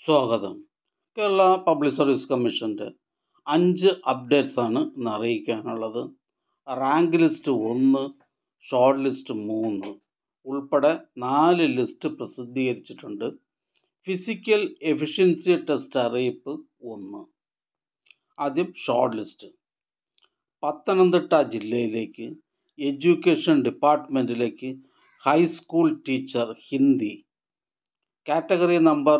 സ്വാഗതം. Kerala public service കമ്മീഷൻ്റെ 5 updates ആണ് ഇന്ന് അറിയിക്കാനുള്ളത്. റാങ്ക് ലിസ്റ്റ് 1, ഷോർട്ട് ലിസ്റ്റ് 3 ഉൾപ്പെടെ 4 ലിസ്റ്റ് പ്രസിദ്ധീകരിച്ചിട്ടുണ്ട്. ഫിസിക്കൽ എഫിഷ്യൻസി ടെസ്റ്റ് അറിയിപ്പ് 1. ആദ്യം ഷോർട്ട് ലിസ്റ്റ്. പത്തനംതിട്ട ജില്ലയിലേക്ക് എഡ്യൂക്കേഷൻ ഡിപ്പാർട്ട്മെൻറ്റിലേക്ക് high school teacher Hindi category number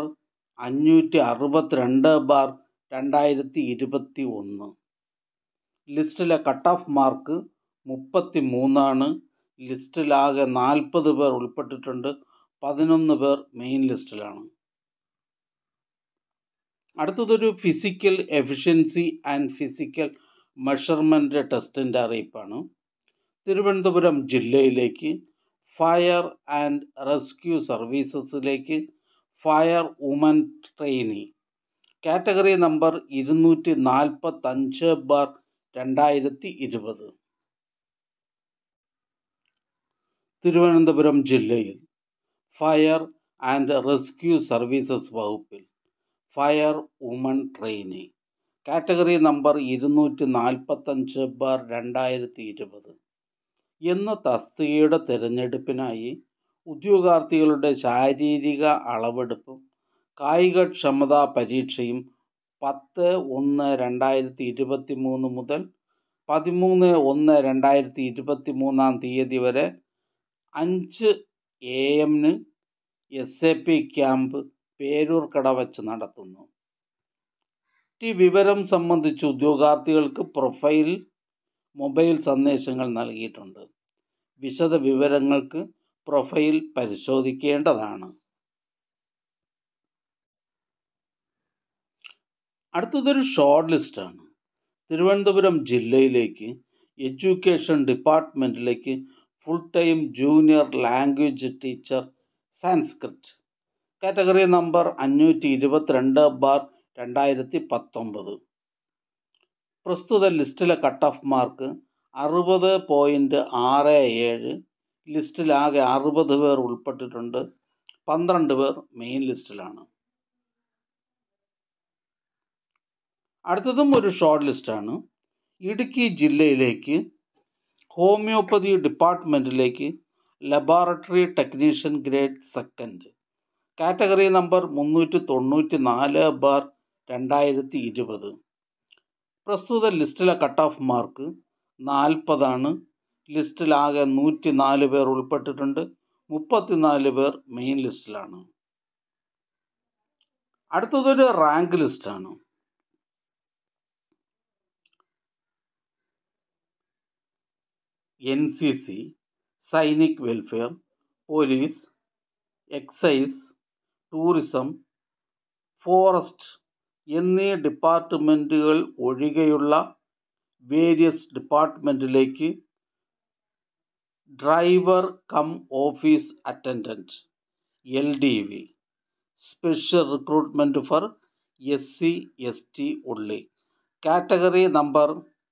562/2021. ലിസ്റ്റിലെ കട്ട് ഓഫ് മാർക്ക് 33 ലിസ്റ്റിലാകെ 40 പേർ ഉൾപ്പെട്ടിട്ടുണ്ട്. 11 പേർ മെയിൻ ലിസ്റ്റിലാണ്. അടുത്തതൊരു physical efficiency and physical measurement ടെസ്റ്റിൻ്റെ അറിയിപ്പാണ്. തിരുവനന്തപുരം ജില്ലയിലേക്ക് ഫയർ ആൻഡ് റെസ്ക്യൂ സർവീസസിലേക്ക് fire woman trainee category number 245/2020. Thiruvananthapuram ജില്ലയിൽ ഫയർ ആൻഡ് റെസ്ക്യൂ സർവീസസ് വകുപ്പിൽ fire woman trainee category number 245/2020 എന്ന തസ്തികയുടെ തിരഞ്ഞെടുപ്പിനായി ഉദ്യോഗാർത്ഥികളുടെ ശാരീരിക അളവെടുപ്പും കായികക്ഷമതാ പരീക്ഷയും 10/1/2023 മുതൽ 13/1/2023 വരെ 5 AM SAP ക്യാമ്പ് പേരൂർക്കട വച്ച് നടത്തുന്നു. ഈ വിവരം സംബന്ധിച്ച് ഉദ്യോഗാർത്ഥികൾക്ക് പ്രൊഫൈൽ മൊബൈൽ സന്ദേശങ്ങൾ നൽകിയിട്ടുണ്ട്. വിശദ വിവരങ്ങൾക്ക് പ്രൊഫൈൽ പരിശോധിക്കേണ്ടതാണ്. അടുത്തതൊരു ഷോർട്ട് ലിസ്റ്റാണ്. തിരുവനന്തപുരം ജില്ലയിലേക്ക് എഡ്യൂക്കേഷൻ ഡിപ്പാർട്ട്മെൻറ്റിലേക്ക് full time junior language teacher Sanskrit category number 522/2019. പ്രസ്തുത ലിസ്റ്റിലെ കട്ട് ഓഫ് മാർക്ക് 60.67. ലിസ്റ്റിലാകെ 60 പേർ ഉൾപ്പെട്ടിട്ടുണ്ട്. 12 പേർ മെയിൻ ലിസ്റ്റിലാണ്. അടുത്തതും ഒരു ഷോർട്ട് ലിസ്റ്റാണ്. ഇടുക്കി ജില്ലയിലേക്ക് ഹോമിയോപ്പതി ഡിപ്പാർട്ട്മെൻറ്റിലേക്ക് laboratory technician grade 2 category number 394/2020. പ്രസ്തുത ലിസ്റ്റിലെ കട്ട് ഓഫ് മാർക്ക് 40. ലിസ്റ്റിലാകെ 104 പേർ ഉൾപ്പെട്ടിട്ടുണ്ട്. 34 പേർ മെയിൻ ലിസ്റ്റിലാണ്. അടുത്തതൊരു റാങ്ക് ലിസ്റ്റാണ്. NCC, Sainik welfare, police, excise, tourism, forest എന്നീ ഡിപ്പാർട്ട്മെൻറ്റുകൾ ഒഴികെയുള്ള വേരിയസ് ഡിപ്പാർട്ട്മെൻറ്റിലേക്ക് driver cum office attendant LDV special recruitment for SC/ST ഉള്ളി കാറ്റഗറി നമ്പർ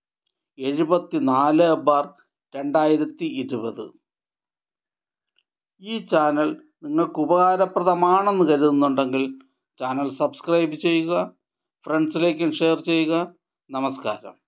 74/2020. ഈ ചാനൽ നിങ്ങൾക്ക് ഉപകാരപ്രദമാണെന്ന് കരുതുന്നുണ്ടെങ്കിൽ ചാനൽ സബ്സ്ക്രൈബ് ചെയ്യുക, ഫ്രണ്ട്സിലേക്കും ഷെയർ ചെയ്യുക. നമസ്കാരം.